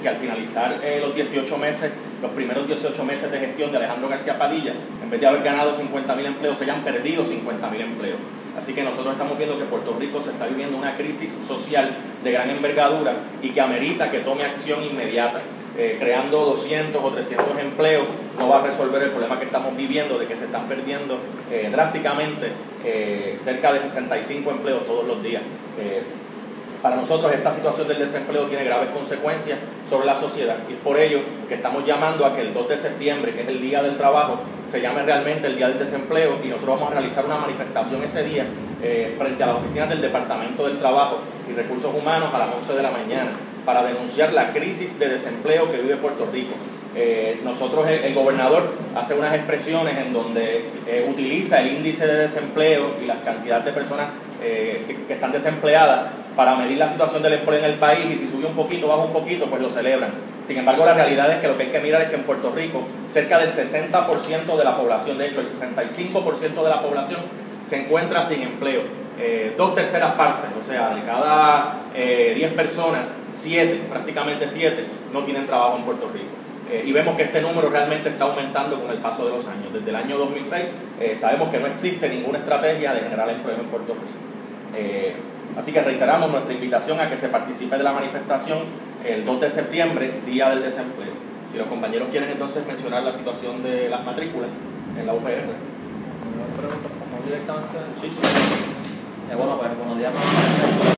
que al finalizar los primeros 18 meses de gestión de Alejandro García Padilla, en vez de haber ganado 50.000 empleos, se hayan perdido 50.000 empleos. Así que nosotros estamos viendo que Puerto Rico se está viviendo una crisis social de gran envergadura y que amerita que tome acción inmediata. Creando 200 o 300 empleos no va a resolver el problema que estamos viviendo de que se están perdiendo drásticamente cerca de 65 empleos todos los días. Para nosotros esta situación del desempleo tiene graves consecuencias sobre la sociedad y es por ello que estamos llamando a que el 2 de septiembre, que es el Día del Trabajo, se llame realmente el Día del Desempleo, y nosotros vamos a realizar una manifestación ese día frente a las oficinas del Departamento del Trabajo y Recursos Humanos a las 11 de la mañana para denunciar la crisis de desempleo que vive Puerto Rico. El gobernador hace unas expresiones en donde utiliza el índice de desempleo y las cantidades de personas que están desempleadas para medir la situación del empleo en el país, y si sube un poquito, baja un poquito, pues lo celebran. Sin embargo, la realidad es que lo que hay que mirar es que en Puerto Rico cerca del 60% de la población, de hecho el 65% de la población se encuentra sin empleo. 2/3 partes, o sea, de cada 10 personas, prácticamente 7, no tienen trabajo en Puerto Rico. Y vemos que este número realmente está aumentando con el paso de los años. Desde el año 2006 sabemos que no existe ninguna estrategia de generar empleo en Puerto Rico. Así que reiteramos nuestra invitación a que se participe de la manifestación el 2 de septiembre, Día del Desempleo. Si los compañeros quieren entonces mencionar la situación de las matrículas en la UPR. Pasamos directamente a eso. Sí. Bueno, pues buenos días.